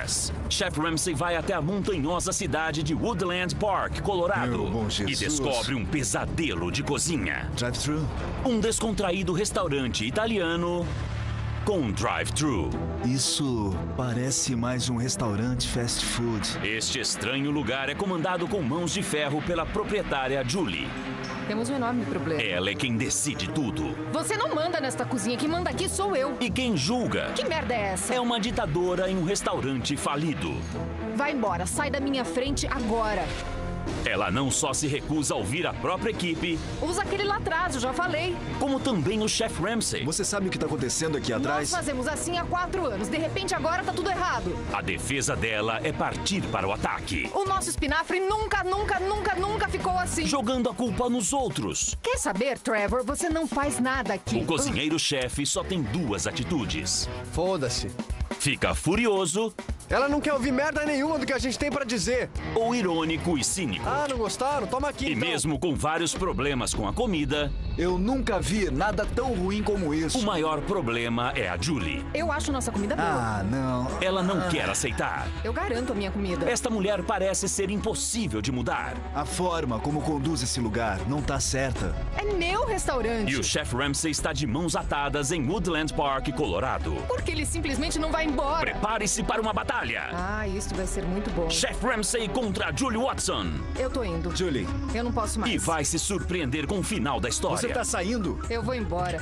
Nightmares. Chef Ramsay vai até a montanhosa cidade de Woodland Park, Colorado, Meu bom e Jesus. descobre um pesadelo de cozinha. Drive-thru? Um descontraído restaurante italiano com um drive-thru. Isso parece mais um restaurante fast food. Este estranho lugar é comandado com mãos de ferro pela proprietária Julie. Temos um enorme problema. Ela é quem decide tudo. Você não manda nesta cozinha, quem manda aqui sou eu. E quem julga Que merda é essa? é uma ditadora em um restaurante falido. Vai embora, sai da minha frente agora. Ela não só se recusa a ouvir a própria equipe, Usa aquele lá atrás, eu já falei. como também o Chef Ramsay. Você sabe o que está acontecendo aqui atrás? Nós fazemos assim há 4 anos. De repente agora tá tudo errado. A defesa dela é partir para o ataque, O nosso espinafre nunca ficou assim. jogando a culpa nos outros. Quer saber, Trevor? Você não faz nada aqui. O cozinheiro-chefe só tem duas atitudes. Foda-se. Fica furioso Ela não quer ouvir merda nenhuma do que a gente tem pra dizer. ou irônico e cínico. Ah, não gostaram? Toma aqui, E então. mesmo com vários problemas com a comida, Eu nunca vi nada tão ruim como isso. o maior problema é a Julie. Eu acho nossa comida boa. Ah, não. Ela não quer aceitar. Eu garanto a minha comida. Esta mulher parece ser impossível de mudar. A forma como conduz esse lugar não tá certa. É meu restaurante. E o Chef Ramsay está de mãos atadas em Woodland Park, Colorado. Porque ele simplesmente não vai embora. Prepare-se para uma batalha. Ah, isso vai ser muito bom. Chef Ramsay contra Julie Watson. Eu tô indo. Julie, Eu não posso mais. E vai se surpreender com o final da história. você tá saindo? Eu vou embora.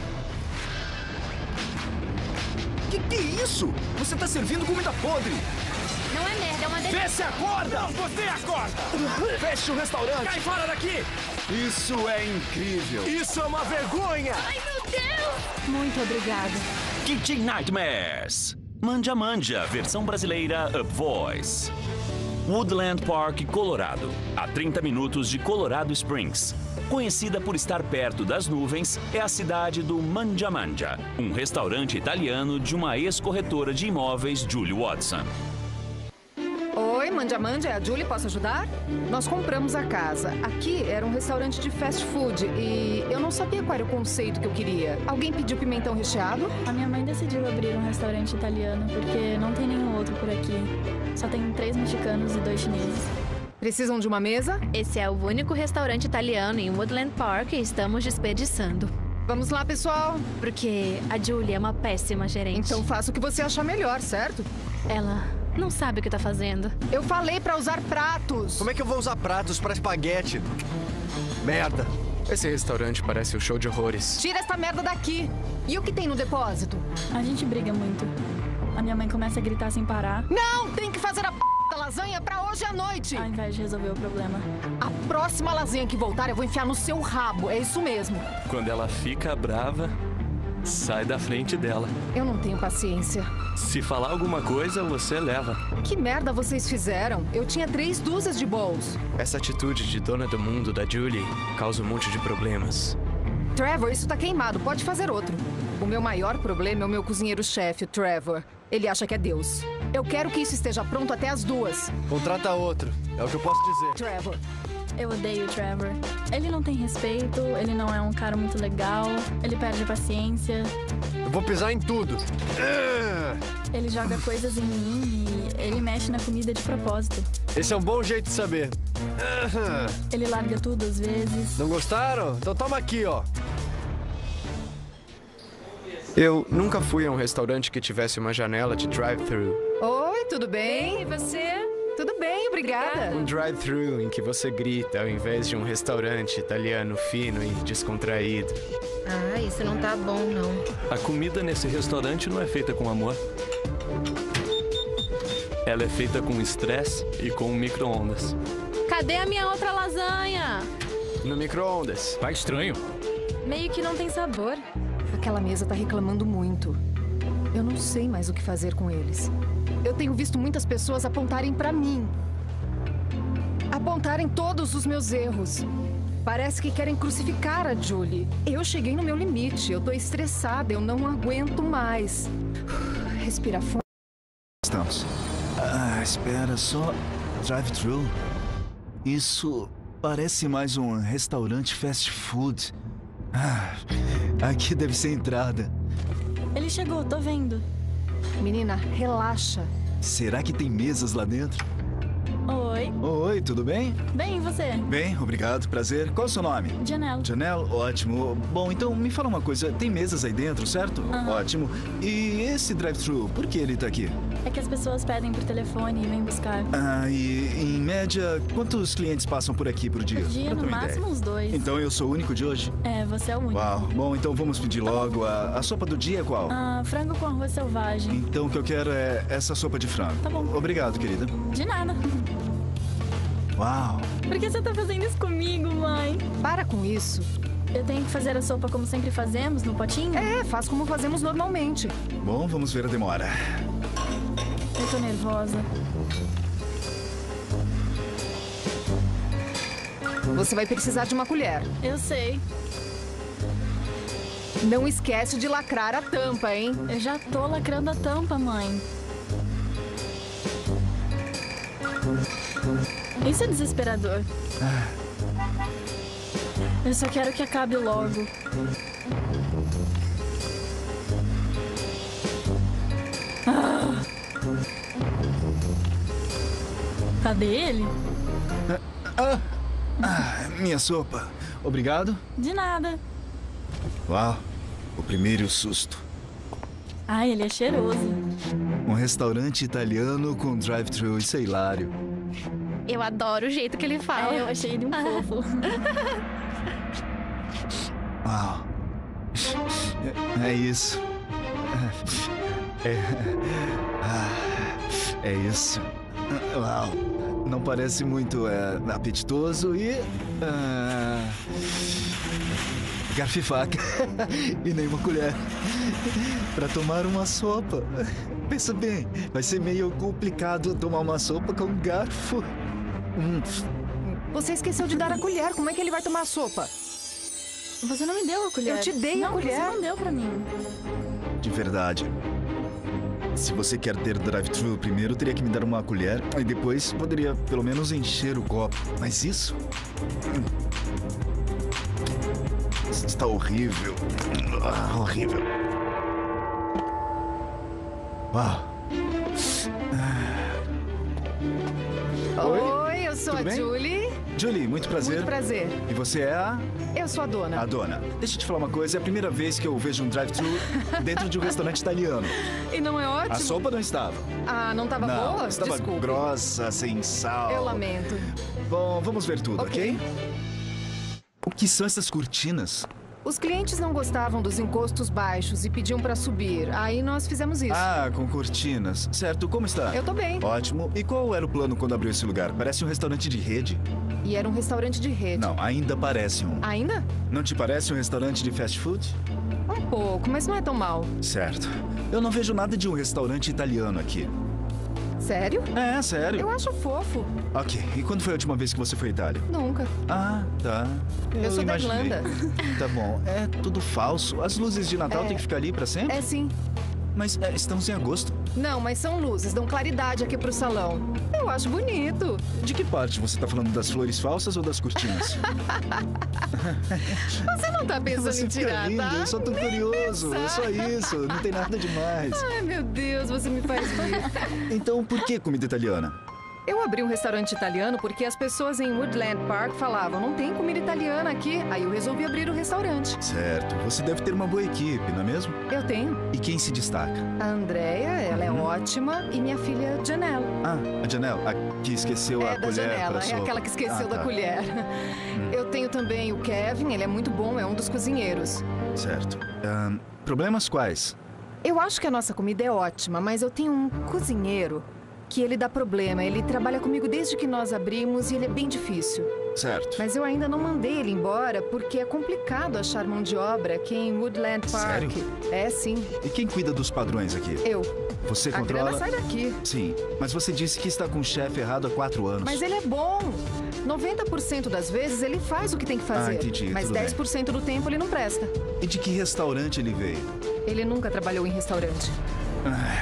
Que é isso? Você tá servindo comida podre. Não é merda, é uma delícia. Vê se acorda! Você acorda! Feche o restaurante! Cai fora daqui! Isso é incrível! Isso é uma vergonha! Ai, meu Deus! Muito obrigada. Kitchen Nightmares. Manja Manja, versão brasileira Up Voice. Woodland Park, Colorado, a 30 minutos de Colorado Springs. Conhecida por estar perto das nuvens, é a cidade do Manja Manja, um restaurante italiano de uma ex-corretora de imóveis, Julie Watson. Oi, Manja, é a Julie, posso ajudar? Nós compramos a casa. Aqui era um restaurante de fast food e eu não sabia qual era o conceito que eu queria. Alguém pediu pimentão recheado? A minha mãe decidiu abrir um restaurante italiano porque não tem nenhum outro por aqui. Só tem 3 mexicanos e 2 chineses. Precisam de uma mesa? Esse é o único restaurante italiano em Woodland Park e estamos desperdiçando. Vamos lá, pessoal. Porque a Julie é uma péssima gerente. Então faça o que você achar melhor, certo? Ela não sabe o que tá fazendo. Eu falei pra usar pratos. Como é que eu vou usar pratos pra espaguete? Merda. Esse restaurante parece um show de horrores. Tira essa merda daqui. E o que tem no depósito? A gente briga muito. A minha mãe começa a gritar sem parar, Não! Tem que fazer a da lasanha pra hoje à noite. ao invés de resolver o problema. A próxima lasanha que voltar, eu vou enfiar no seu rabo. É isso mesmo. Quando ela fica brava, sai da frente dela. Eu não tenho paciência. Se falar alguma coisa, você leva. Que merda vocês fizeram? Eu tinha 3 dúzias de bowls. Essa atitude de dona do mundo da Julie causa um monte de problemas. Trevor, isso tá queimado. Pode fazer outro. O meu maior problema é o meu cozinheiro-chefe, o Trevor. Ele acha que é Deus. Eu quero que isso esteja pronto até as 2. Contrata outro. É o que eu posso dizer. Trevor. Eu odeio o Trevor. Ele não tem respeito, ele não é um cara muito legal, ele perde a paciência, Eu vou pisar em tudo. ele joga coisas em mim e ele mexe na comida de propósito. Esse é um bom jeito de saber. Ele larga tudo às vezes. Não gostaram? Então toma aqui, ó. Eu nunca fui a um restaurante que tivesse uma janela de drive-thru. Oi, tudo bem? E você? Tudo bem, obrigada. Um drive-thru em que você grita ao invés de um restaurante italiano fino e descontraído. Ah, isso não tá bom, não. A comida nesse restaurante não é feita com amor. Ela é feita com estresse e com micro-ondas. Cadê a minha outra lasanha? No micro-ondas. Tá estranho. Meio que não tem sabor. Aquela mesa tá reclamando muito. Eu não sei mais o que fazer com eles. Eu tenho visto muitas pessoas apontarem pra mim. Apontarem todos os meus erros. Parece que querem crucificar a Julie. Eu cheguei no meu limite. Eu tô estressada. Eu não aguento mais. Respira fundo. Estamos. Ah, espera, só drive-thru. Isso parece mais um restaurante fast food. Ah, aqui deve ser a entrada. Ele chegou, tô vendo. Menina, relaxa. Será que tem mesas lá dentro? Oi. Oi, tudo bem? Bem, e você? Bem, obrigado, prazer. Qual é o seu nome? Janela. Janelle, ótimo. Bom, então me fala uma coisa, tem mesas aí dentro, certo? Ótimo. E esse drive-thru, por que ele tá aqui? É que as pessoas pedem por telefone e vêm buscar. Ah, e em média, quantos clientes passam por aqui por dia? Por dia, Pra ter no uma máximo ideia. uns 2. Então eu sou o único de hoje? É, você é o único. Uau, bom, então vamos pedir logo. A sopa do dia é qual? Frango com arroz selvagem. Então o que eu quero é essa sopa de frango. Tá bom. Obrigado, querida. De nada. Uau. Por que você tá fazendo isso comigo, mãe? Para com isso. Eu tenho que fazer a sopa como sempre fazemos, no potinho? É, faz como fazemos normalmente. Bom, vamos ver a demora. Eu tô nervosa. Você vai precisar de uma colher. Eu sei. Não esquece de lacrar a tampa, hein? Eu já tô lacrando a tampa, mãe. Isso é desesperador. Eu só quero que acabe logo. Cadê ele? Minha sopa. Obrigado. De nada. Uau, o primeiro susto. Ai, ele é cheiroso. Um restaurante italiano com drive-thru, isso é hilário. Eu adoro o jeito que ele fala. Eu achei ele um fofo. Uau. É isso. É isso. Uau. Não parece muito apetitoso e... garfo e faca. E nenhuma colher. Pra tomar uma sopa. Pensa bem, vai ser meio complicado tomar uma sopa com garfo. Você esqueceu de dar a colher. Como é que ele vai tomar a sopa? Você não me deu a colher. Eu te dei a colher. Você não deu pra mim. De verdade. Se você quer ter drive-thru, primeiro teria que me dar uma colher e depois poderia pelo menos encher o copo. Mas isso? Isso está horrível. Horrível. Uau. Oi, eu sou Tudo a bem? Julie. Julie, muito prazer. Muito prazer. E você é a Eu sou a dona. dona. Deixa eu te falar uma coisa, é a primeira vez que eu vejo um drive-thru dentro de um restaurante italiano. E não é ótimo? A sopa não estava. Ah, não tava Não, boa? estava Desculpe. grossa, sem sal. Eu lamento. Bom, vamos ver tudo, Ok. ok? O que são essas cortinas? Os clientes não gostavam dos encostos baixos e pediam pra subir. Aí nós fizemos isso. Ah, com cortinas. Certo, como está? Eu tô bem. Ótimo. E qual era o plano quando abriu esse lugar? Parece um restaurante de rede? E era um restaurante de rede. Não, ainda parece um. Ainda? Não te parece um restaurante de fast food? Um pouco, mas não é tão mal. Certo. Eu não vejo nada de um restaurante italiano aqui. Sério? É, sério. Eu acho fofo. Ok, e quando foi a última vez que você foi à Itália? Nunca. Ah, tá. Eu sou da imaginei. Irlanda. Tá bom, é tudo falso. As luzes de Natal têm que ficar ali pra sempre? É sim. Mas estamos em agosto. Não, mas são luzes, dão claridade aqui pro salão. Eu acho bonito. De que parte você tá falando, das flores falsas ou das cortinas? Você não tá pensando Você em fica tirar, rindo, tá? eu só tô Nem curioso. É pensar. só isso, não tem nada demais. Ai, meu Deus, você me faz rir. Então, por que comida italiana? Eu abri um restaurante italiano porque as pessoas em Woodland Park falavam, não tem comida italiana aqui. Aí eu resolvi abrir o restaurante. Certo, você deve ter uma boa equipe, não é mesmo? Eu tenho. E quem se destaca? A Andrea, ela é ótima, e minha filha Janelle. Ah, a Janelle, a que esqueceu a É da colher janela, pra é sopa. aquela que esqueceu da tá. colher. Eu tenho também o Kevin, ele é muito bom, é um dos cozinheiros. Certo. Problemas quais? Eu acho que a nossa comida é ótima, mas eu tenho um cozinheiro que ele dá problema. Ele trabalha comigo desde que nós abrimos e ele é bem difícil. Certo. Mas eu ainda não mandei ele embora porque é complicado achar mão de obra aqui em Woodland Park. Sério? É, sim. E quem cuida dos padrões aqui? Eu. Você A controla? grana sai daqui. Sim, mas você disse que está com o chefe errado há 4 anos. Mas ele é bom. 90% das vezes ele faz o que tem que fazer. entendi, Mas tudo bem. 10% do tempo ele não presta. E de que restaurante ele veio? Ele nunca trabalhou em restaurante.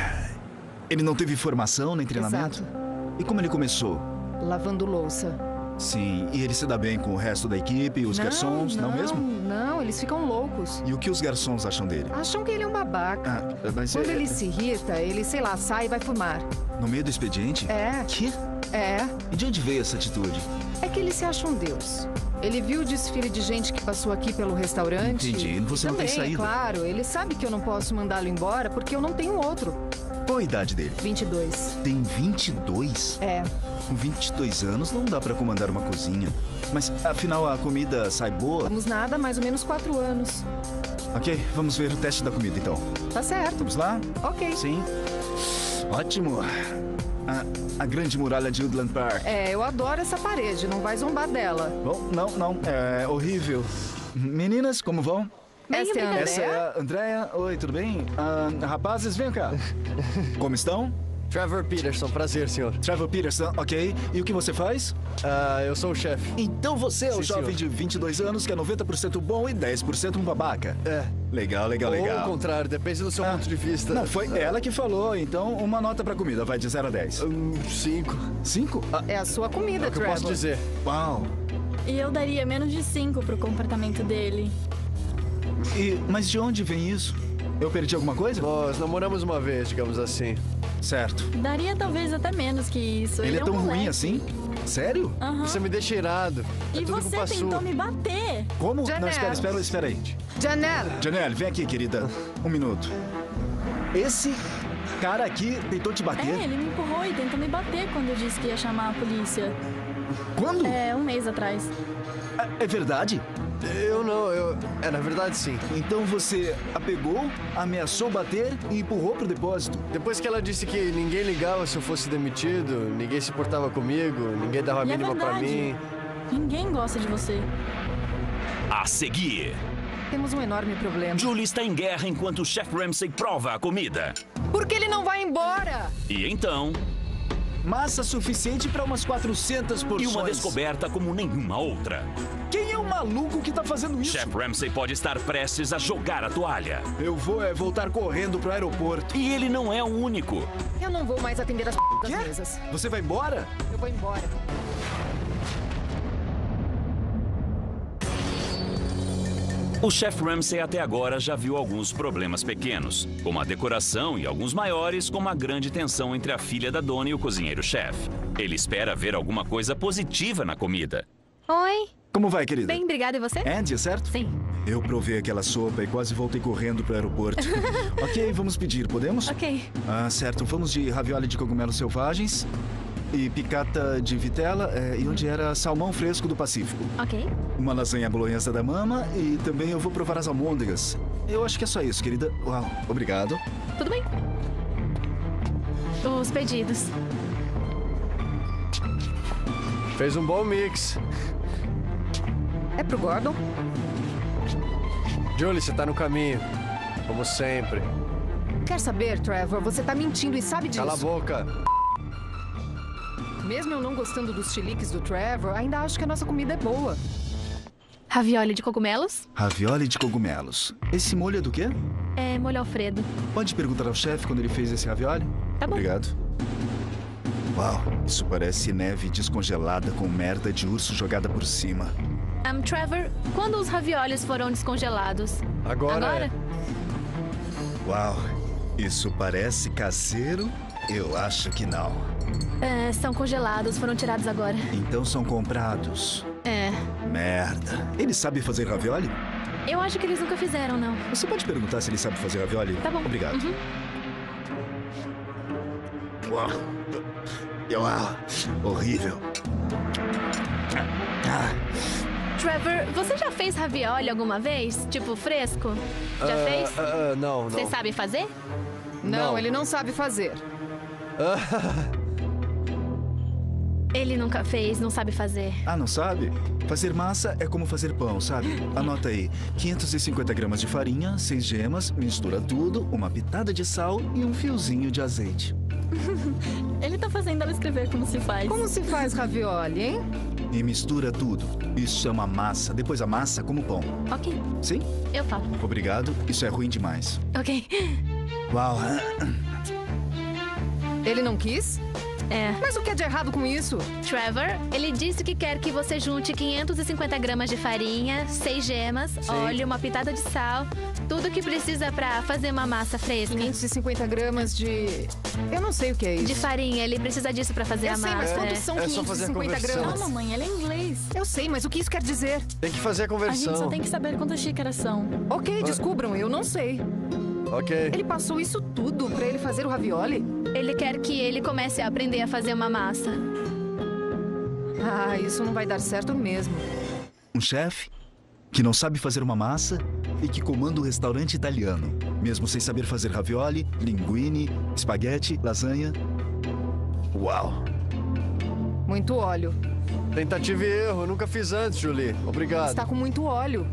Ele não teve formação nem treinamento? Exato. E como ele começou? Lavando louça. Sim, e ele se dá bem com o resto da equipe, os garçons, não mesmo? Não, eles ficam loucos. E o que os garçons acham dele? Acham que ele é um babaca. Mas Quando ele se irrita, ele, sei lá, sai e vai fumar. No meio do expediente? É. Que? É. E de onde veio essa atitude? É que ele se acha um deus. Ele viu o desfile de gente que passou aqui pelo restaurante. Entendi. Você não tem Também, saída. claro. Ele sabe que eu não posso mandá-lo embora porque eu não tenho outro. Qual a idade dele? 22. Tem 22? É. Com 22 anos não dá pra comandar uma cozinha. Mas, afinal, a comida sai boa? Vamos nada, mais ou menos 4 anos. Ok, vamos ver o teste da comida, então. Tá certo. Vamos lá? Ok. Sim. Ótimo. A grande muralha de Woodland Park. É, eu adoro essa parede. Não vai zombar dela. Bom, não. É horrível. Meninas, como vão? Esta é a Essa é Andrea. a Andrea. Oi, tudo bem? Rapazes, venham cá. Como estão? Trevor Peterson, prazer, senhor. Trevor Peterson, ok. E o que você faz? Eu sou o chefe. Então você é o Sim, jovem senhor. de 22 anos que é 90% bom e 10% um babaca. É. Legal. Ou ao contrário, depende do seu ponto de vista. Não, foi ela que falou. Então, uma nota pra comida. Vai de 0 a 10. 5. 5? É a sua comida, É o que eu Trevor. posso dizer. Uau. E eu daria menos de 5 pro comportamento dele. Mas de onde vem isso? Eu perdi alguma coisa? Nós namoramos uma vez, digamos assim. Certo. Daria talvez até menos que isso. Ele é um tão ruim moleque. assim? Sério? Aham. Você me deixa irado. É E tudo você culpa tentou sua. me bater. Como? Não, Janelle. espera aí. Janelle. Janelle, vem aqui, querida. Um minuto. Esse cara aqui tentou te bater? É, ele me empurrou e tentou me bater quando eu disse que ia chamar a polícia. Quando? É, 1 mês atrás. É verdade? Na verdade, sim. Então você a pegou, ameaçou bater e empurrou pro depósito. Depois que ela disse que ninguém ligava se eu fosse demitido, ninguém se importava comigo, ninguém dava a E é mínima pra verdade. mim. Ninguém gosta de você. A seguir, Temos um enorme problema. Julie está em guerra enquanto o Chef Ramsay prova a comida. Por que ele não vai embora? E então, Massa suficiente para umas 400 e porções. uma descoberta como nenhuma outra. Quem é o maluco que tá fazendo isso? Chef Ramsay pode estar prestes a jogar a toalha. Eu vou voltar correndo pro aeroporto. E ele não é o único. Eu não vou mais atender as das Quê? mesas. Você vai embora? Eu vou embora. O Chef Ramsay até agora já viu alguns problemas pequenos, como a decoração, e alguns maiores, como a grande tensão entre a filha da dona e o cozinheiro-chefe. Ele espera ver alguma coisa positiva na comida. Oi. Como vai, querida? Bem, obrigada. E você? Andy, certo? Sim. Eu provei aquela sopa e quase voltei correndo pro aeroporto. Ok, vamos pedir, podemos? Ok. Certo. Vamos de ravioli de cogumelos selvagens e picata de vitela e onde era salmão fresco do Pacífico. Ok. Uma lasanha bolonhesa da mama e também eu vou provar as almôndegas. Eu acho que é só isso, querida. Uau, obrigado. Tudo bem. Os pedidos. Fez um bom mix. É pro Gordon? Julie, você tá no caminho. Como sempre. Quer saber, Trevor? Você tá mentindo e sabe disso. Cala a boca. Mesmo eu não gostando dos chiliques do Trevor, ainda acho que a nossa comida é boa. Ravioli de cogumelos. Ravioli de cogumelos. Esse molho é do quê? É molho Alfredo. Pode perguntar ao chefe quando ele fez esse ravioli? Tá bom. Obrigado. Uau, isso parece neve descongelada com merda de urso jogada por cima. Trevor, quando os raviolis foram descongelados? Agora? Uau, isso parece caseiro? Eu acho que não. São congelados, foram tirados agora. Então são comprados. É. Merda. Ele sabe fazer ravioli? Eu acho que eles nunca fizeram, não. Você pode perguntar se ele sabe fazer ravioli? Tá bom. Obrigado. Uhum. Uau. Uau. Horrível. Trevor, você já fez ravioli alguma vez? Tipo, fresco? Já fez? Não. Você sabe fazer? Não, ele não sabe fazer. Ele nunca fez, não sabe fazer. Não sabe? Fazer massa é como fazer pão, sabe? Anota aí. 550 gramas de farinha, 6 gemas, mistura tudo, uma pitada de sal e um fiozinho de azeite. Ele tá fazendo ela escrever como se faz. Como se faz ravioli, hein? E mistura tudo. Isso chama massa. Depois a massa como pão. Ok, Sim? eu falo. Obrigado. Isso é ruim demais. Ok. Uau. Ele não quis? É. Mas o que é de errado com isso? Trevor, ele disse que quer que você junte 550 gramas de farinha, 6 gemas, óleo, uma pitada de sal, tudo que precisa pra fazer uma massa fresca. 550 gramas de... Eu não sei o que é isso. De farinha, ele precisa disso pra fazer a Eu sei, massa. mas quantos são É só fazer a 550 conversão. gramas? Não, mamãe, ela é inglês. Eu sei, mas o que isso quer dizer? Tem que fazer a A gente só conversão. tem que saber quantas xícaras são. Ok, descubram, eu não sei. Ok. Ele passou isso tudo pra ele fazer o ravioli? Ele quer que ele comece a aprender a fazer uma massa. Ah, isso não vai dar certo mesmo. Um chefe que não sabe fazer uma massa e que comanda um restaurante italiano, mesmo sem saber fazer ravioli, linguine, espaguete, lasanha. Uau! Muito óleo. Tentativa e erro. Eu nunca fiz antes, Julie. Obrigado. Está com muito óleo.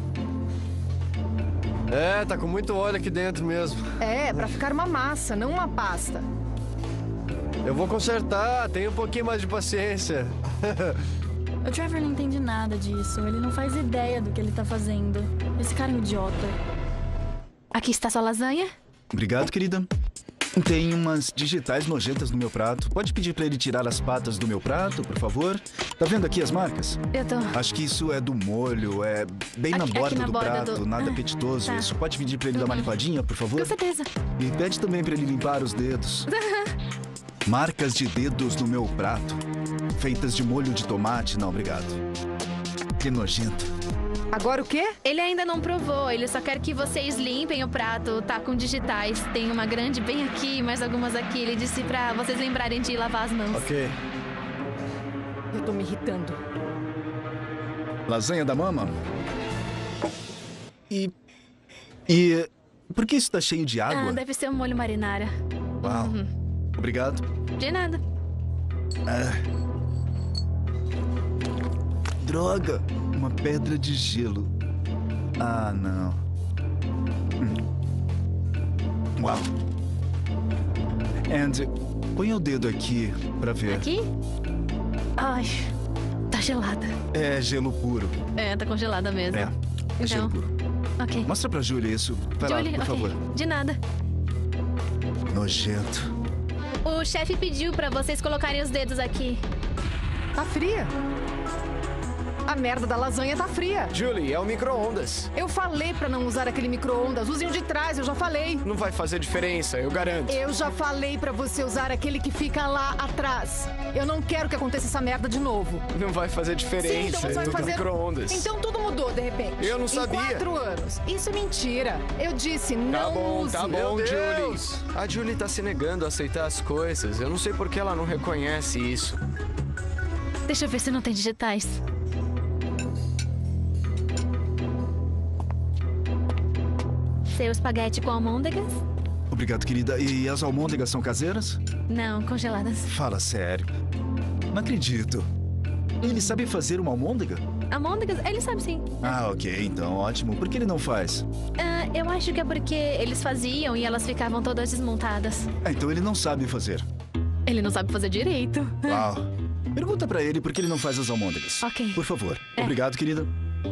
É, tá com muito óleo aqui dentro mesmo. É, pra ficar uma massa, não uma pasta. Eu vou consertar. Tenha um pouquinho mais de paciência. O Trevor não entende nada disso. Ele não faz ideia do que ele tá fazendo. Esse cara é um idiota. Aqui está sua lasanha. Obrigado, querida. Tem umas digitais nojentas no meu prato. Pode pedir pra ele tirar as patas do meu prato, por favor? Tá vendo aqui as marcas? Eu tô... Acho que isso é do molho, é bem na Aqui borda na do borda prato, do- nada Ah, apetitoso tá. isso. Pode pedir pra ele dar uma limpadinha, por favor? Com certeza. E pede também pra ele limpar os dedos. Marcas de dedos no meu prato. Feitas de molho de tomate. Não, obrigado. Que nojento. Agora o quê? Ele ainda não provou, ele só quer que vocês limpem o prato, tá com digitais. Tem uma grande bem aqui, mais algumas aqui. Ele disse pra vocês lembrarem de lavar as mãos. Ok. Eu tô me irritando. Lasanha da mama? E por que isso tá cheio de água? Ah, deve ser um molho marinara. Uau. Obrigado. De nada. Droga! Uma pedra de gelo. Ah, não. Uau. Andy, põe o dedo aqui pra ver. Aqui? Ai, tá gelada. É gelo puro. É, tá congelada mesmo. É gelo Então, puro. ok. Mostra pra Julia isso. Vai Julie, lá, por ok. favor. De nada. Nojento. O chefe pediu pra vocês colocarem os dedos aqui. Tá fria. A merda da lasanha tá fria. Julie, é o micro-ondas. Eu falei pra não usar aquele micro-ondas. Use o de trás, eu já falei. Não vai fazer diferença, eu garanto. Eu já falei pra você usar aquele que fica lá atrás. Eu não quero que aconteça essa merda de novo. Não vai fazer diferença, Sim, então você é vai tudo fazer... micro-ondas. Então tudo mudou, de repente. Eu não sabia. Em 4 anos. Isso é mentira. Eu disse, não use. Tá Meu bom, Deus! Julie. A Julie tá se negando a aceitar as coisas. Eu não sei por que ela não reconhece isso. Deixa eu ver se não tem digitais. Seu espaguete com almôndegas? Obrigado, querida. E as almôndegas são caseiras? Não, congeladas. Fala sério. Não acredito. Ele sabe fazer uma almôndega? Almôndegas? Ele sabe sim. Ah, ok. Então, ótimo. Por que ele não faz? Ah, eu acho que é porque eles faziam e elas ficavam todas desmontadas. Ah, então ele não sabe fazer. Ele não sabe fazer direito. Uau. Pergunta pra ele por que ele não faz as almôndegas. Ok. Por favor. É. Obrigado, querida.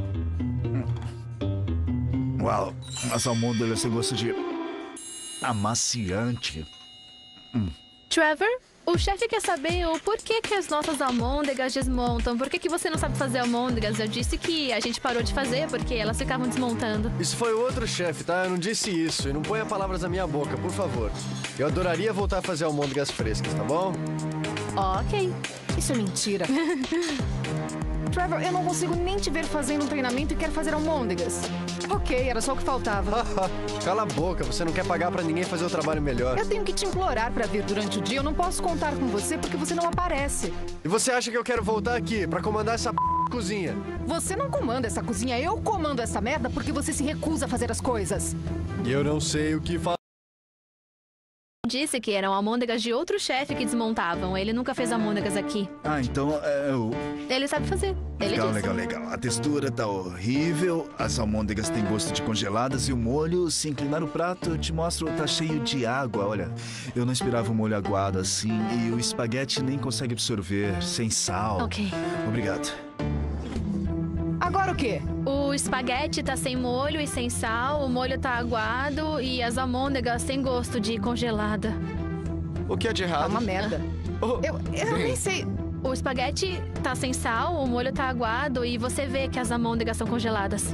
Uau. As almôndegas têm gosto de... amaciante. Trevor, o chefe quer saber o porquê que as nossas almôndegas desmontam. Por que você não sabe fazer almôndegas? Eu disse que a gente parou de fazer porque elas ficavam desmontando. Isso foi o outro chefe, tá? Eu não disse isso. E não ponha palavras na minha boca, por favor. Eu adoraria voltar a fazer almôndegas frescas, tá bom? Ok. Isso é mentira. Trevor, eu não consigo nem te ver fazendo um treinamento e quero fazer almôndegas. Ok, era só o que faltava. Cala a boca, você não quer pagar pra ninguém fazer o trabalho melhor. Eu tenho que te implorar pra vir durante o dia. Eu não posso contar com você porque você não aparece. E você acha que eu quero voltar aqui pra comandar essa cozinha? Você não comanda essa cozinha, eu comando essa merda porque você se recusa a fazer as coisas. E eu não sei o que fazer. Disse que eram almôndegas de outro chefe que desmontavam. Ele nunca fez almôndegas aqui. Ah, então é o... Ele sabe fazer. Ele Legal, disse. legal. A textura tá horrível, as almôndegas têm gosto de congeladas e o molho, se inclinar o prato, eu te mostro, tá cheio de água. Olha, eu não esperava um molho aguado assim e o espaguete nem consegue absorver, sem sal. Ok. Obrigado. Agora o quê? O espaguete tá sem molho e sem sal, o molho tá aguado e as almôndegas têm gosto de congelada. O que é de errado? Tá uma merda. Oh, Eu nem sei. O espaguete tá sem sal, o molho tá aguado e você vê que as almôndegas são congeladas.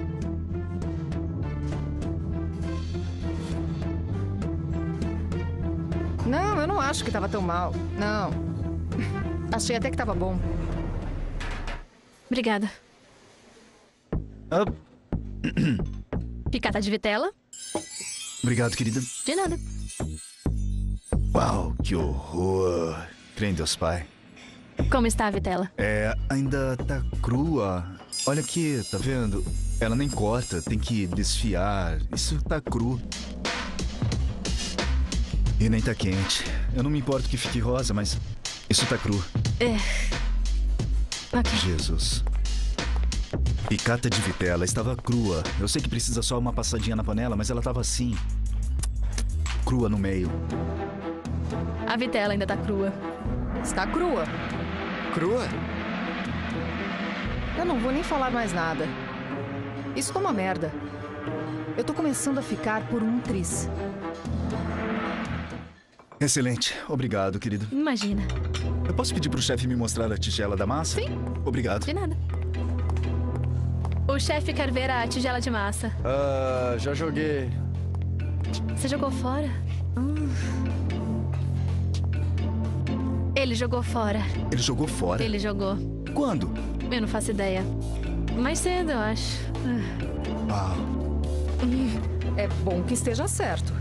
Não, eu não acho que tava tão mal. Não. Achei até que tava bom. Obrigada. Ah, Picada de vitela? obrigado, querida. De nada. Uau, que horror. Crê em Deus Pai. Como está a vitela? Ainda tá crua. Olha aqui, tá vendo? Ela nem corta, tem que desfiar. Isso tá cru. E nem tá quente. Eu não me importo que fique rosa, mas isso tá cru. Ok. Jesus. Picata de vitela estava crua. Eu sei que precisa só uma passadinha na panela, mas ela tava assim. Crua no meio. A vitela ainda tá crua. Está crua. crua? Eu não vou nem falar mais nada. Isso tá uma merda. Eu tô começando a ficar por um tris. Excelente. Obrigado, querido. Imagina. Eu posso pedir pro chefe me mostrar a tigela da massa? Sim. Obrigado. De nada. O chefe quer ver a tigela de massa. Já joguei. Você jogou fora? Ele jogou fora. Ele jogou fora? Ele jogou. Quando? Eu não faço ideia. Mais cedo, eu acho. Ah, É bom que esteja certo.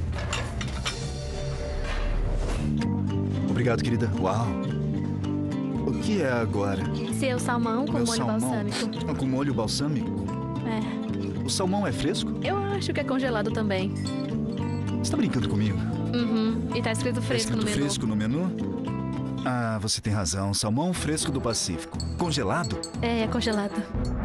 obrigado, querida. Uau. O que é agora? Seu salmão com Meu molho salmão? balsâmico. Com molho balsâmico? É. O salmão é fresco? Eu acho que é congelado também. Você tá brincando comigo? Uhum. E tá escrito Tá fresco escrito no menu. fresco no menu? Ah, você tem razão. Salmão fresco do Pacífico. Congelado? É congelado.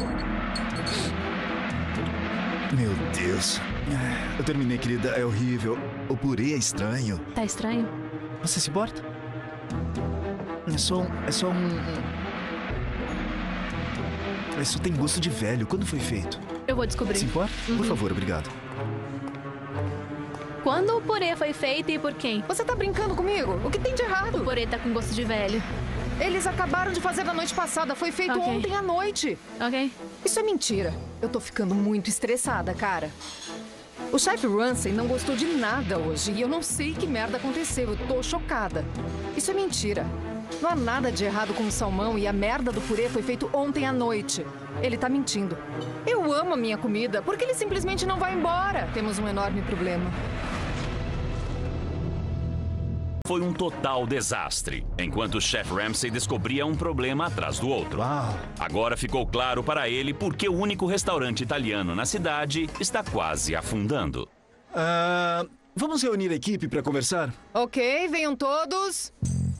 Meu Deus. Eu terminei, querida. É horrível. O purê é estranho. Tá estranho? Você se importa? É só um... Isso tem gosto de velho. Quando foi feito? Eu vou descobrir. Se importa? Por favor, obrigado. Quando o purê foi feito e por quem? Você tá brincando comigo? O que tem de O errado? purê tá com gosto de velho. Eles acabaram de fazer na noite passada. Foi feito Ok. ontem à noite. Ok? Isso é mentira. Eu tô ficando muito estressada, cara. O chefe Ramsay não gostou de nada hoje e eu não sei que merda aconteceu. Eu tô chocada. Isso é mentira. Não há nada de errado com o salmão e a merda do purê foi feito ontem à noite. Ele tá mentindo. Eu amo a minha comida. Por que ele simplesmente não vai embora? Temos um enorme problema. Foi um total desastre, enquanto o chefe Ramsay descobria um problema atrás do outro. Uau. Agora ficou claro para ele por que o único restaurante italiano na cidade está quase afundando. Vamos reunir a equipe para conversar? Ok, venham todos.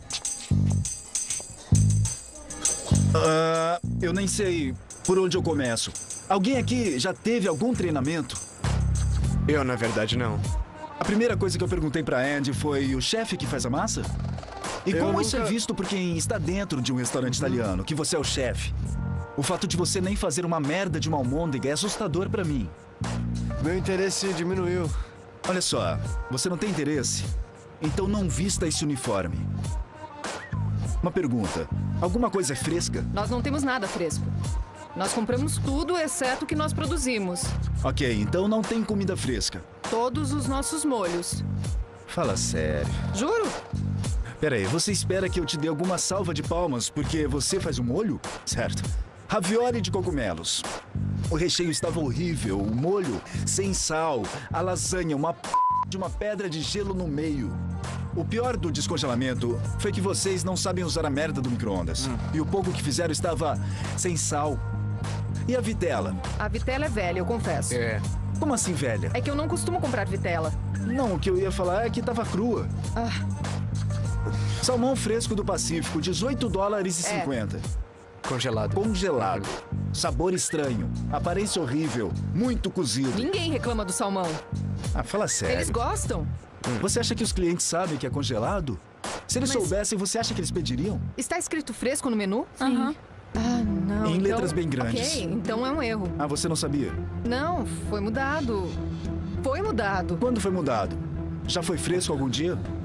Eu nem sei por onde eu começo. Alguém aqui já teve algum treinamento? Eu, na verdade, não. A primeira coisa que eu perguntei pra Andy foi o chefe que faz a massa? E Eu como isso é nunca- visto por quem está dentro de um restaurante italiano, que você é o chefe? O fato de você nem fazer uma merda de uma almôndega é assustador pra mim. Meu interesse diminuiu. Olha só, você não tem interesse? Então não vista esse uniforme. Uma pergunta, alguma coisa é fresca? Nós não temos nada fresco. Nós compramos tudo exceto o que nós produzimos. Ok, então não tem comida fresca. Todos os nossos molhos. Fala sério. Juro? Peraí, você espera que eu te dê alguma salva de palmas porque você faz o molho? Certo. Ravioli de cogumelos. O recheio estava horrível, o molho sem sal, a lasanha, de uma pedra de gelo no meio. O pior do descongelamento foi que vocês não sabem usar a merda do micro-ondas. E o pouco que fizeram estava sem sal. E a vitela? A vitela é velha, eu confesso. É. Como assim, velha? É que eu não costumo comprar vitela. Não, o que eu ia falar é que estava crua. Ah, Salmão fresco do Pacífico, $18,50. Congelado. Congelado. Sabor estranho. Aparência horrível. Muito cozido. ninguém reclama do salmão. Ah, fala sério. Eles gostam. Você acha que os clientes sabem que é congelado? Se eles soubessem, você acha que eles pediriam? Está escrito fresco no menu? Aham. Ah, não. Em então- letras bem grandes. Ok, então é um erro. Ah, você não sabia? Não, foi mudado. Foi mudado. Quando foi mudado? Já foi fresco algum dia?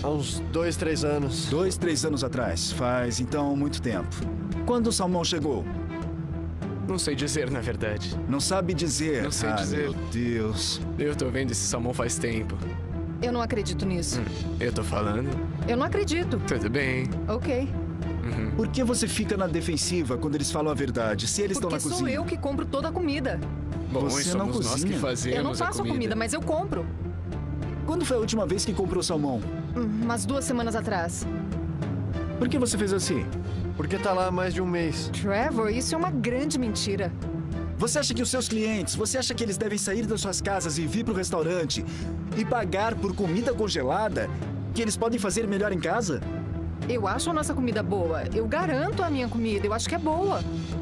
Há uns 2, 3 anos. 2, 3 anos atrás. Faz, então, muito tempo. Quando o salmão chegou? Não sei dizer, na verdade. Não sabe dizer? Não sei dizer. Meu Deus. Eu tô vendo esse salmão faz tempo. Eu não acredito nisso. Eu tô falando. Eu não acredito. Tudo bem. Ok. Por que você fica na defensiva quando eles falam a verdade? Se eles estão na Porque cozinha. sou eu que compro toda a comida. Bom, Você e não somos nós que cozinha. fazemos Eu não faço a comida, mas eu compro. Quando foi a última vez que comprou salmão? Umas 2 semanas atrás. Por que você fez assim? Porque tá lá há mais de um mês. Trevor, isso é uma grande mentira. Você acha que os seus clientes, você acha que eles devem sair das suas casas e vir pro restaurante e pagar por comida congelada que eles podem fazer melhor em casa? Eu acho a nossa comida boa. Eu garanto a minha comida. Eu acho que é boa.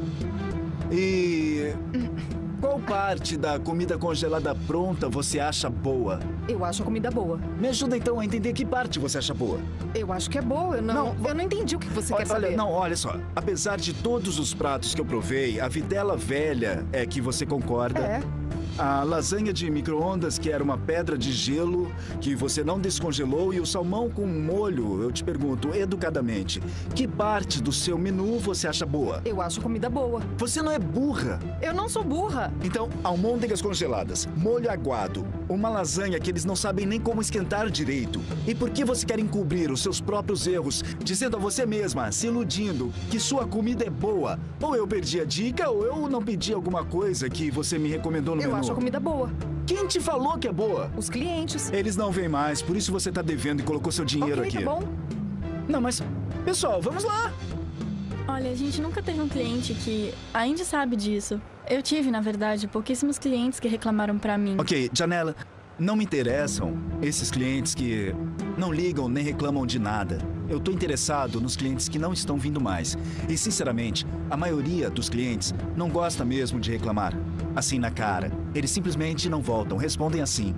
E qual parte da comida congelada pronta você acha boa? Eu acho a comida boa. Me ajuda então a entender que parte você acha boa. Eu acho que é boa. Eu não entendi o que você quer saber. Olha só. Apesar de todos os pratos que eu provei, a vitela velha é que você concorda. É. A lasanha de micro-ondas, que era uma pedra de gelo, que você não descongelou, e o salmão com molho, eu te pergunto, educadamente, que parte do seu menu você acha boa? Eu acho a comida boa. Você não é burra. Eu não sou burra. Então, almôndegas congeladas, molho aguado, uma lasanha que eles não sabem nem como esquentar direito. E por que você quer encobrir os seus próprios erros, dizendo a você mesma, se iludindo, que sua comida é boa? Ou eu perdi a dica, ou eu não pedi alguma coisa que você me recomendou no menu. Eu acho a comida boa. Quem te falou que é boa? Os clientes. Eles não vêm mais, por isso você tá devendo e colocou seu dinheiro Ok, aqui. tá bom. Não, mas... Pessoal, vamos lá! Olha, a gente nunca teve um cliente que... A Indy sabe disso. Eu tive, na verdade, pouquíssimos clientes que reclamaram pra mim. Ok, Janela, não me interessam esses clientes que não ligam nem reclamam de nada. Eu tô interessado nos clientes que não estão vindo mais. E, sinceramente, a maioria dos clientes não gosta mesmo de reclamar. Assim na cara. Eles simplesmente não voltam, respondem assim.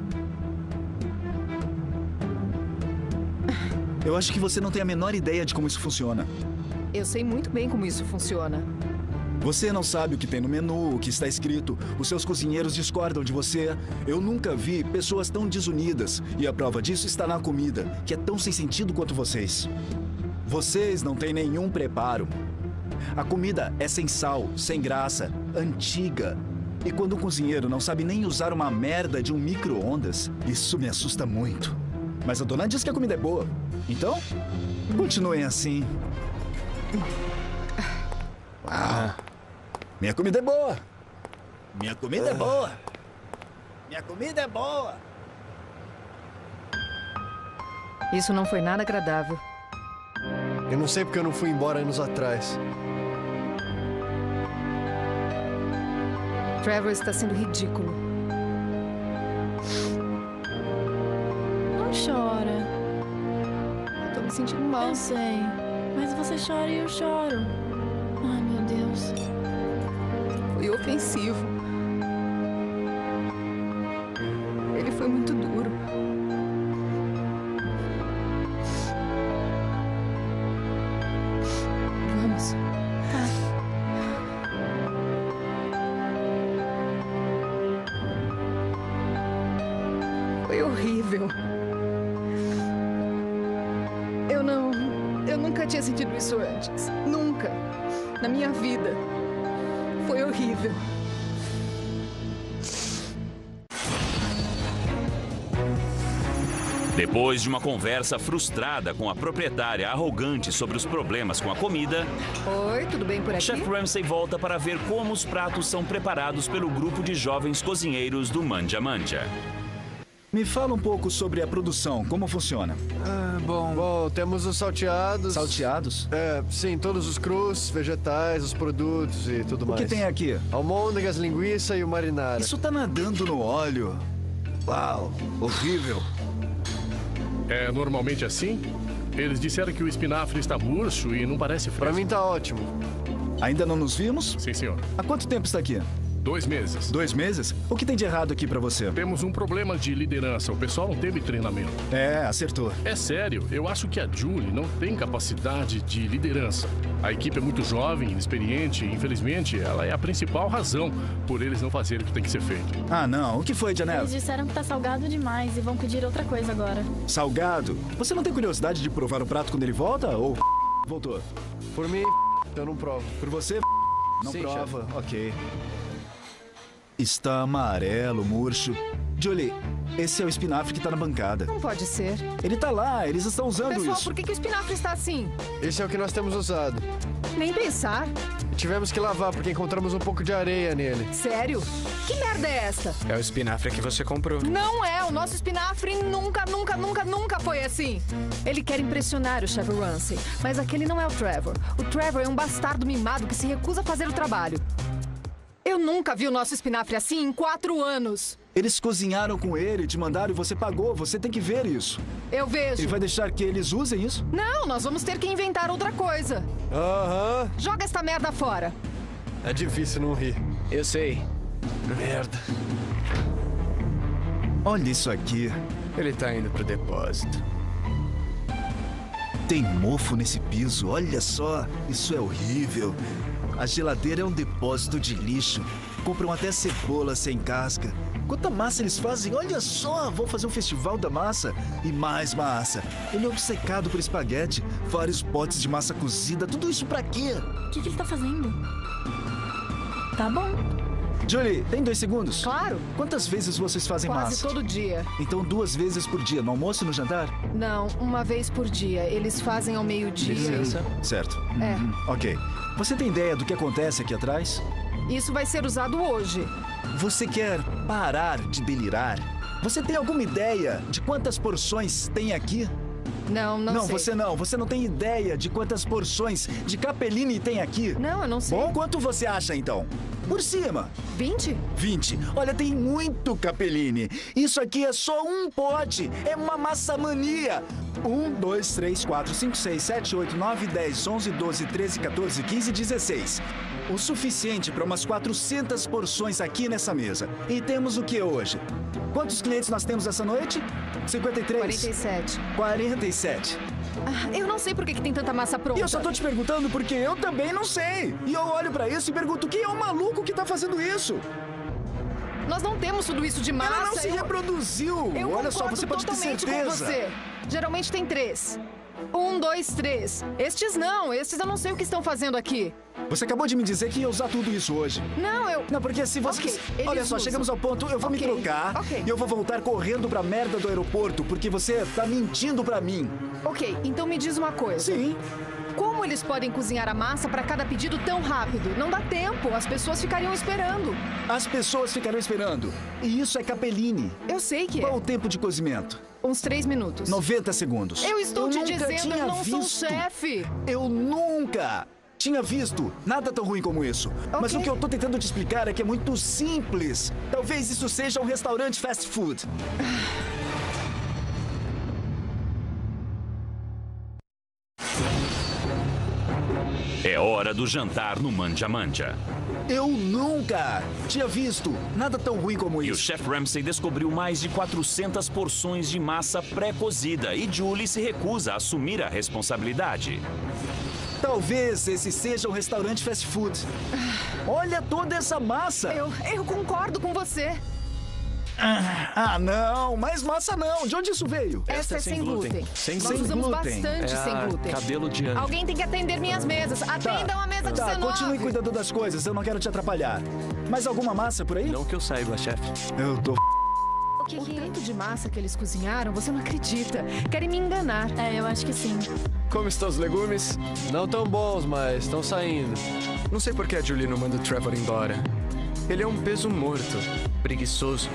Eu acho que você não tem a menor ideia de como isso funciona. Eu sei muito bem como isso funciona. Você não sabe o que tem no menu, o que está escrito. Os seus cozinheiros discordam de você. Eu nunca vi pessoas tão desunidas. E a prova disso está na comida, que é tão sem sentido quanto vocês. Vocês não têm nenhum preparo. A comida é sem sal, sem graça, antiga. E quando um cozinheiro não sabe nem usar uma merda de um micro-ondas, isso me assusta muito. Mas a dona diz que a comida é boa. Então, continuem assim. Uau! Minha comida é boa! Minha comida é boa! Minha comida é boa! Isso não foi nada agradável. Eu não sei porque eu não fui embora anos atrás. Trevor está sendo ridículo. Não chora. Eu tô me sentindo mal. Eu sei. Mas você chora e eu choro. Ai, meu Deus. Foi ofensivo. Ele foi muito duro. Vamos. Tá. Foi horrível. Eu nunca tinha sentido isso antes. Nunca. Na minha vida. Foi horrível. Depois de uma conversa frustrada com a proprietária arrogante sobre os problemas com a comida, Oi, tudo bem por aqui? Chef Ramsay volta para ver como os pratos são preparados pelo grupo de jovens cozinheiros do Manja Manja. Me fala um pouco sobre a produção, como funciona? Bom, temos os salteados. Salteados? Sim, todos os crus, vegetais, os produtos e tudo O mais. que tem aqui? Almôndegas, linguiça e o marinara. Isso tá nadando no óleo. Uau, horrível. É normalmente assim? Eles disseram que o espinafre está murcho e não parece fresco. Pra mim tá ótimo. Ainda não nos vimos? Sim, senhor. Há quanto tempo está aqui? 2 meses. 2 meses? O que tem de errado aqui pra você? Temos um problema de liderança. O pessoal não teve treinamento. É, acertou. É sério, eu acho que a Julie não tem capacidade de liderança. A equipe é muito jovem, inexperiente e, infelizmente, ela é a principal razão por eles não fazerem o que tem que ser feito. Ah, não. O que foi, Janelle? Eles disseram que tá salgado demais e vão pedir outra coisa agora. Salgado? Você não tem curiosidade de provar o prato quando ele volta? Ou voltou? Por mim, eu não provo. Por você, não Sim, prova. chefe. Ok. Está amarelo, murcho. Julie, esse é o espinafre que tá na bancada. Não pode ser. Ele tá lá, eles estão usando Pessoal, isso. por que o espinafre está assim? Esse é o que nós temos usado. Nem pensar. Tivemos que lavar porque encontramos um pouco de areia nele. Sério? Que merda é essa? É o espinafre que você comprou. Não é, o nosso espinafre nunca foi assim. Ele quer impressionar o Chef Ramsay, mas aquele não é o Trevor. O Trevor é um bastardo mimado que se recusa a fazer o trabalho. Eu nunca vi o nosso espinafre assim em 4 anos. Eles cozinharam com ele, te mandaram e você pagou. Você tem que ver isso. Eu vejo. Ele vai deixar que eles usem isso? Não, nós vamos ter que inventar outra coisa. Aham. Joga esta merda fora. É difícil não rir. Eu sei. Merda. Olha isso aqui. Ele tá indo pro depósito. Tem mofo nesse piso, olha só. Isso é horrível. A geladeira é um depósito de lixo. Compram até cebola sem casca. Quanta massa eles fazem, olha só. Vão fazer um festival da massa. E mais massa. Ele é obcecado por espaguete. Vários potes de massa cozida. Tudo isso pra quê? O que ele tá fazendo? Tá bom. Julie, tem 2 segundos? Claro. Quantas vezes vocês fazem Quase massa? todo dia. Então 2 vezes por dia, no almoço e no jantar? Não, uma vez por dia. Eles fazem ao meio-dia. Certo. É. Ok. Você tem ideia do que acontece aqui atrás? Isso vai ser usado hoje. Você quer parar de delirar? Você tem alguma ideia de quantas porções tem aqui? Não sei. Você não tem ideia de quantas porções de capellini tem aqui? Não, eu não sei. Bom, quanto você acha então? Por cima. 20? 20. Olha, tem muito capellini. Isso aqui é só um pote. É uma massa mania. 1, 2, 3, 4, 5, 6, 7, 8, 9, 10, 11, 12, 13, 14, 15, 16. O suficiente para umas 400 porções aqui nessa mesa. E temos o que hoje? Quantos clientes nós temos essa noite? 53? 47. 47. Ah, eu não sei por que tem tanta massa pronta. E eu só tô te perguntando porque eu também não sei. E eu olho pra isso e pergunto, quem é o maluco que tá fazendo isso? Nós não temos tudo isso de massa. Ela não se reproduziu. Eu Olha só, concordo você pode ter totalmente certeza. com você. Geralmente tem 3. 1, 2, 3. Estes não. Estes eu não sei o que estão fazendo aqui. Você acabou de me dizer que ia usar tudo isso hoje. Não, eu... Não, porque se você... Ok, eles Olha só, usam. chegamos ao ponto, eu vou me Ok, trocar ok. e eu vou voltar correndo pra merda do aeroporto, porque você tá mentindo pra mim. Ok, então me diz uma coisa. Sim. Como eles podem cozinhar a massa para cada pedido tão rápido? Não dá tempo, as pessoas ficariam esperando. As pessoas ficarão esperando. E isso é capellini. Eu sei que Qual é. o tempo de cozimento? Uns 3 minutos. 90 segundos. Eu estou te nunca dizendo, tinha eu não sou visto. chefe. Eu nunca tinha visto nada tão ruim como isso. Mas Ok. o que eu tô tentando te explicar é que é muito simples. Talvez isso seja um restaurante fast food. É hora do jantar no Manja Manja. Eu nunca tinha visto nada tão ruim como E o isso. Chef Ramsay descobriu mais de 400 porções de massa pré-cozida e Julie se recusa a assumir a responsabilidade. Talvez esse seja um restaurante fast food. Olha toda essa massa. Eu concordo com você. Ah, não. Mais massa não. De onde isso veio? Essa é sem glúten. Sem Nós glúten. usamos glúten. bastante É sem glúten. cabelo de anjo. Alguém tem que atender minhas mesas. Atendam a mesa 19. Continue cuidando das coisas. Eu não quero te atrapalhar. Mais alguma massa por aí? Não que eu saiba, chefe. Eu tô... O tanto de massa que eles cozinharam, você não acredita. Querem me enganar. É, eu acho que sim. Como estão os legumes? Não tão bons, mas estão saindo. Não sei por que a Julie não manda o Trevor embora. Ele é um peso morto, preguiçoso.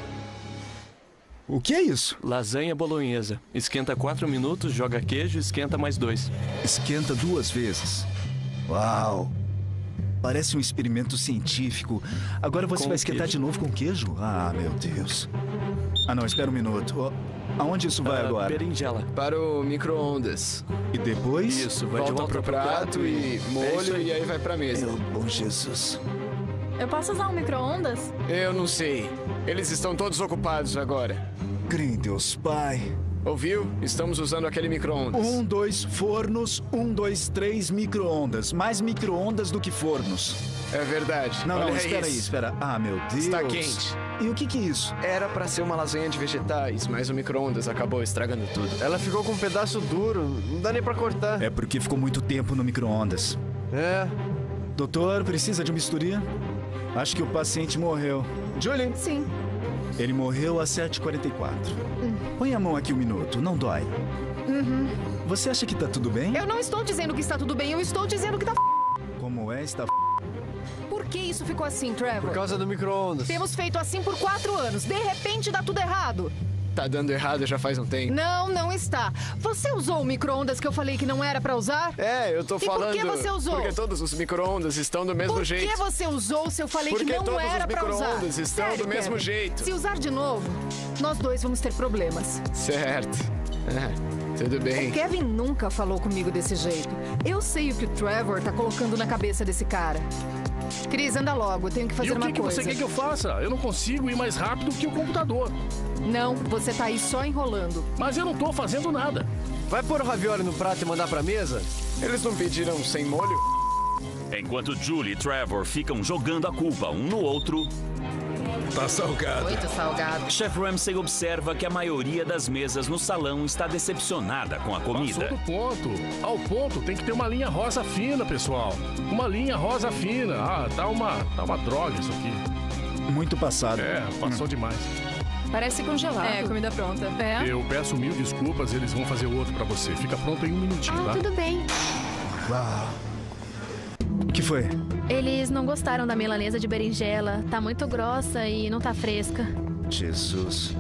O que é isso? Lasanha bolonhesa. Esquenta 4 minutos, joga queijo, esquenta mais 2. Esquenta 2 vezes. Uau! Parece um experimento científico. Agora você Com vai esquentar queijo. de novo com queijo? Ah, meu Deus. Ah, não, espera um minuto. Aonde isso vai agora? Berinjela. Para o micro-ondas. E depois? Isso, vai de Volta volta pro prato e É isso molho aí. e aí vai pra mesa. Meu bom Jesus. Eu posso usar um micro-ondas? Eu não sei. Eles estão todos ocupados agora. Grindeus, pai. Ouviu? Estamos usando aquele micro-ondas. 1, 2 fornos, 1, 2, 3 micro-ondas. Mais micro-ondas do que fornos. É verdade. Não, Olha espera aí, isso. espera. Ah, meu Deus. Está quente. E o que é isso? Era pra ser uma lasanha de vegetais, mas o micro-ondas acabou estragando tudo. Ela ficou com um pedaço duro, não dá nem pra cortar. É porque ficou muito tempo no micro-ondas. É. Doutor, precisa de um bisturi? Acho que o paciente morreu. Julie? Sim. Ele morreu às 7h44. Põe a mão aqui um minuto, não dói. Você acha que tá tudo bem? Eu não estou dizendo que está tudo bem, eu estou dizendo que tá Como é, está Por que isso ficou assim, Trevor? Por causa do micro-ondas. Temos feito assim por 4 anos. De repente dá tudo errado. Tá dando errado já faz um tempo. Não, não está. Você usou o micro-ondas que eu falei que não era pra usar? É, eu tô falando... E por que você usou? Porque todos os micro-ondas estão do mesmo jeito. Por que você usou se eu falei Porque que não era pra usar? todos os micro-ondas estão Sério, do mesmo Kevin? jeito. Se usar de novo, nós dois vamos ter problemas. Certo. Tudo bem. Kevin nunca falou comigo desse jeito. Eu sei o que o Trevor tá colocando na cabeça desse cara. Cris, anda logo, eu tenho que E fazer o uma que coisa. você quer que eu faça? Eu não consigo ir mais rápido que o computador. Não, você tá aí só enrolando. Mas eu não tô fazendo nada. Vai pôr o ravioli no prato e mandar pra mesa? Eles não pediram sem molho? Enquanto Julie e Trevor ficam jogando a culpa um no outro, Tá salgado. Muito salgado. Chef Ramsay observa que a maioria das mesas no salão está decepcionada com a Passou comida. do ponto. Ao ponto tem que ter uma linha rosa fina, pessoal. Uma linha rosa fina. Ah, tá uma droga isso aqui. Muito passado. É, passou demais. Parece congelado. É, comida pronta. É? Eu peço 1000 desculpas, eles vão fazer outro pra você. Fica pronto em 1 minutinho, tá? Tudo bem. Uau. O que foi? Eles não gostaram da milanesa de berinjela. Tá muito grossa e não tá fresca. Jesus.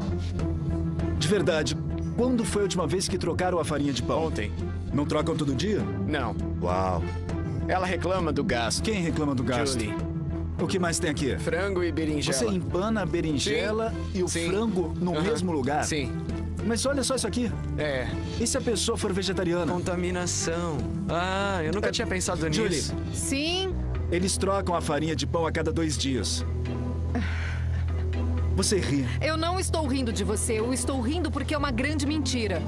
De verdade, quando foi a última vez que trocaram a farinha de pão? Ontem. Não trocam todo dia? Não. Uau. Ela reclama do gasto. Quem reclama do gasto? Julie. O que mais tem aqui? Frango e berinjela. Você empana a berinjela e o Sim. frango no Aham. mesmo lugar? Sim. Mas olha só isso aqui. É. E se a pessoa for vegetariana? Contaminação. Ah, eu nunca tinha pensado Julie, nisso. Sim. eles trocam a farinha de pão a cada 2 dias. Você ri. Eu não estou rindo de você, eu estou rindo porque é uma grande mentira.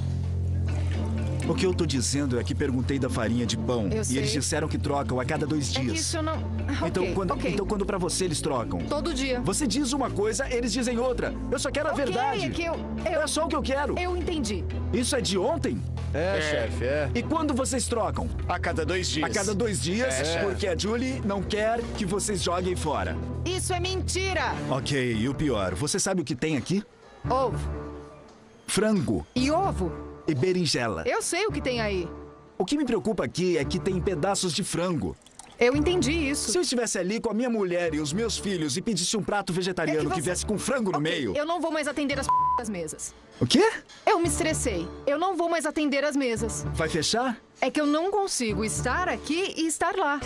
O que eu tô dizendo é que perguntei da farinha de pão Eu e sei. eles disseram que trocam a cada 2 É que dias. isso eu não... Então, Ok. então quando pra você eles trocam? Todo dia. Você diz uma coisa, eles dizem outra. Eu só quero a Ok, verdade. é que eu... É só o que eu quero. Eu entendi. Isso é de ontem? É, chefe, é. E quando vocês trocam? A cada 2 dias. A cada 2 dias, É. porque a Julie não quer que vocês joguem fora. Isso é mentira. Ok, e o pior, você sabe o que tem aqui? Ovo. Frango E ovo. e berinjela. Eu sei o que tem aí. O que me preocupa aqui é que tem pedaços de frango. Eu entendi isso. Se eu estivesse ali com a minha mulher e os meus filhos e pedisse um prato vegetariano É que que você- viesse com frango no Ok, meio... Eu não vou mais atender as das mesas. O quê? Eu me estressei. Eu não vou mais atender as mesas. Vai fechar? É que eu não consigo estar aqui e estar lá.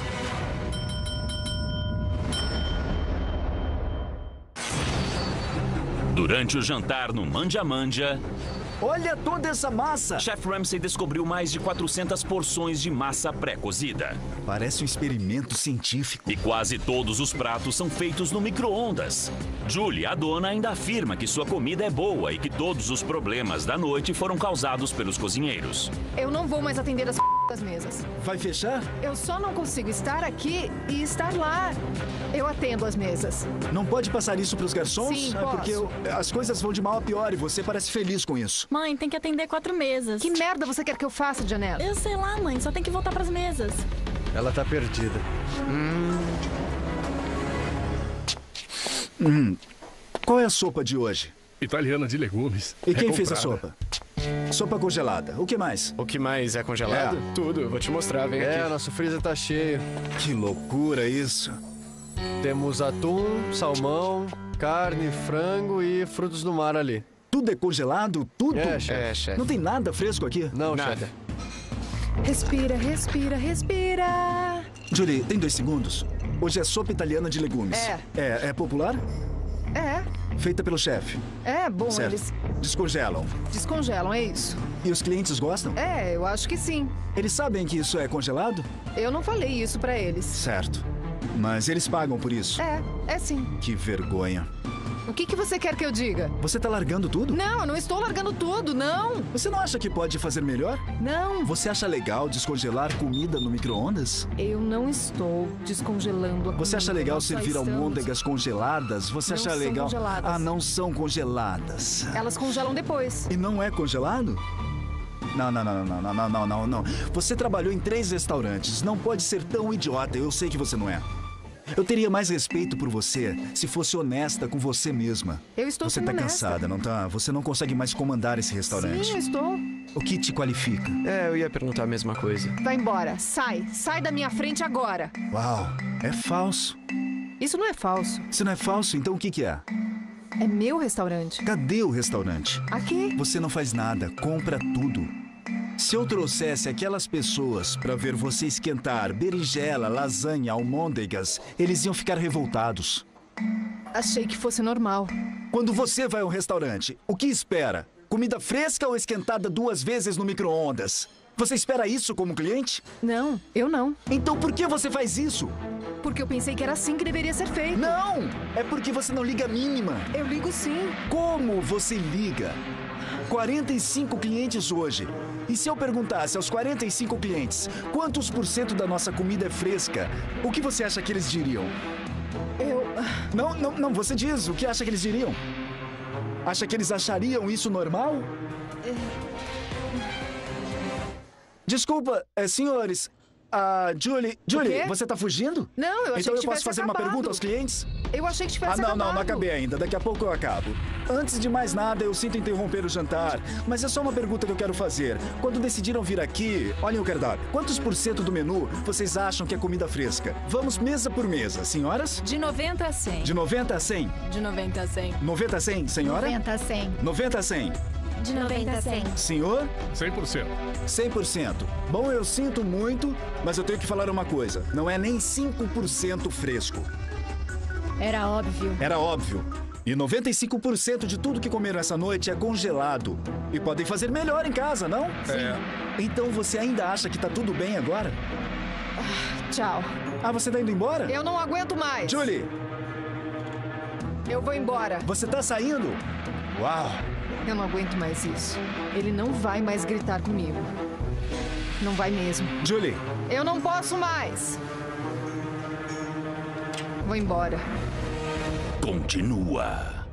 Durante o jantar no Manja Manja, Olha toda essa massa! Chef Ramsay descobriu mais de 400 porções de massa pré-cozida. Parece um experimento científico. E quase todos os pratos são feitos no micro-ondas. Julie, a dona, ainda afirma que sua comida é boa e que todos os problemas da noite foram causados pelos cozinheiros. Eu não vou mais atender as das mesas. Vai fechar? Eu só não consigo estar aqui e estar lá. Eu atendo as mesas. Não pode passar isso pros garçons? Sim, Porque posso. as coisas vão de mal a pior e você parece feliz com isso. Mãe, tem que atender 4 mesas. Que merda você quer que eu faça, Janela? Eu sei lá, mãe. Só tem que voltar pras mesas. Ela tá perdida. Qual é a sopa de hoje? Italiana de legumes. E quem fez a comprada. sopa? Sopa congelada. O que mais? O que mais é congelado? É. Tudo. Eu vou te mostrar, vem É, aqui. nosso freezer tá cheio. Que loucura isso. Temos atum, salmão, carne, frango e frutos do mar ali. Tudo é congelado? Tudo? É, chefe. É, chefe. Não tem nada fresco aqui? Não, Nada. chefe. Respira, respira, respira. Julie, tem 2 segundos? Hoje é sopa italiana de legumes. É popular? É, Feita pelo chefe. é bom, Certo. eles Descongelam. descongelam, é isso. E os clientes gostam? É, eu acho que sim. Eles sabem que isso é congelado? Eu não falei isso pra eles. Certo. Mas eles pagam por isso. É sim. Que vergonha. O que você quer que eu diga? Você tá largando tudo? Não, eu não estou largando tudo, não. Você não acha que pode fazer melhor? Não. Você acha legal descongelar comida no micro-ondas? Eu não estou descongelando a comida. Você acha legal Nós só servir estamos- almôndegas congeladas? Você Não acha são legal... congeladas. Ah, não são congeladas. Elas congelam depois. E não é congelado? Não. Você trabalhou em 3 restaurantes. Não pode ser tão idiota. Eu sei que você não é. Eu teria mais respeito por você se fosse honesta com você mesma. Eu estou Você sendo tá honesta. cansada, não tá? Você não consegue mais comandar esse restaurante. Sim, eu estou. O que te qualifica? Eu ia perguntar a mesma coisa. Vai embora. Sai da minha frente agora. Uau, é falso. Isso não é falso. Se não é falso, então o que é? É meu restaurante. Cadê o restaurante? Aqui. Você não faz nada, compra tudo. Se eu trouxesse aquelas pessoas pra ver você esquentar berinjela, lasanha, almôndegas, eles iam ficar revoltados. Achei que fosse normal. Quando você vai a um restaurante, o que espera? Comida fresca ou esquentada 2 vezes no micro-ondas? Você espera isso como cliente? Não, eu não. Então por que você faz isso? Porque eu pensei que era assim que deveria ser feito. Não! É porque você não liga a mínima. Eu ligo sim. Como você liga? 45 clientes hoje. E se eu perguntasse aos 45 clientes quantos % da nossa comida é fresca, o que você acha que eles diriam? Não, você diz. O que acha que eles diriam? Acha que eles achariam isso normal? Desculpa, senhores. Julie, quê? você tá fugindo? Não, eu achei então que eu posso tivesse fazer uma acabado. pergunta aos clientes? Eu achei que tivesse Não acabado. acabei ainda. Daqui a pouco eu acabo. Antes de mais nada, eu sinto interromper o jantar, mas é só uma pergunta que eu quero fazer. Quando decidiram vir aqui, olhem o cardápio. Quantos % do menu vocês acham que é comida fresca? Vamos mesa por mesa, senhoras? De 90 a 100. De 90 a 100? De 90 a 100. 90 a 100, senhora? 90 a 100. 90 a 100. De 90 a 100. Senhor? 100%. 100%. Bom, eu sinto muito, mas eu tenho que falar uma coisa. Não é nem 5% fresco. Era óbvio. Era óbvio. E 95% de tudo que comeram essa noite é congelado. E podem fazer melhor em casa, não? É. Então você ainda acha que tá tudo bem agora? Tchau. Você tá indo embora? Eu não aguento mais. Julie, Eu vou embora. você tá saindo? Uau! Eu não aguento mais isso. Ele não vai mais gritar comigo. Não vai mesmo. Julie, Eu não posso mais. Vou embora. Continua.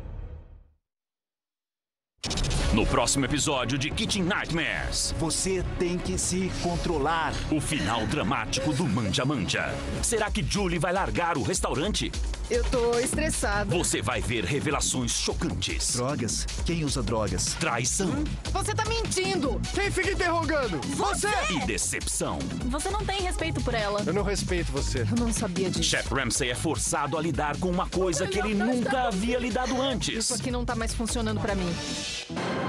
No próximo episódio de Kitchen Nightmares, você tem que se controlar. o final dramático do Manja Manja. Será que Julie vai largar o restaurante? Eu tô estressada. Você vai ver revelações chocantes. Drogas? Quem usa drogas? Traição Você tá mentindo! Quem fica interrogando? Você! e decepção. Você não tem respeito por ela. Eu não respeito você. Eu não sabia disso. Chef Ramsay é forçado a lidar com uma coisa que ele nunca havia lidado Isso antes. aqui não tá mais funcionando pra mim.